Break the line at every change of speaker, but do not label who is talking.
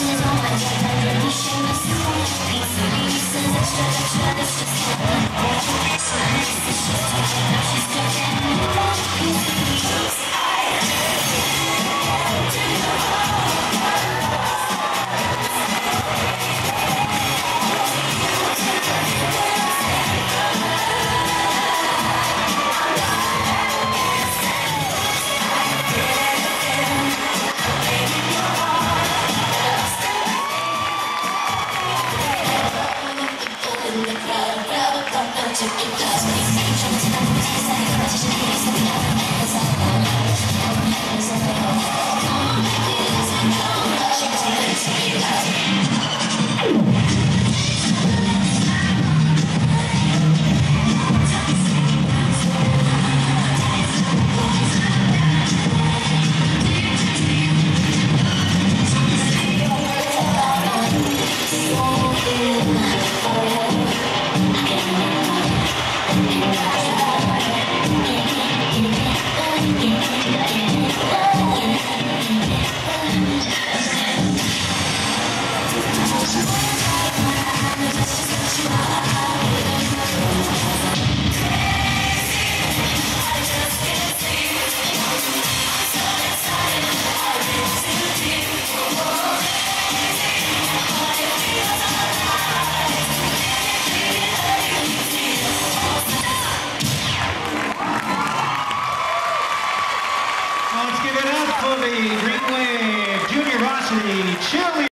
是充满着的人，你选的是空的，彼此彼此的这个